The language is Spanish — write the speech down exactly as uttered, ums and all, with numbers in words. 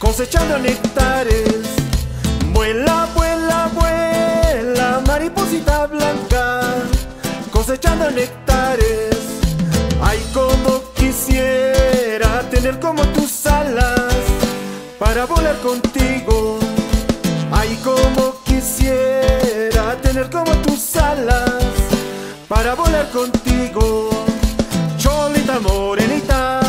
cosechando néctares. Vuela, vuela, vuela, mariposita blanca, cosechando néctares. Ay, como quisiera tener como tus alas para volar contigo. Ay, como quisiera tener como tus alas para volar contigo. Cholita morenita,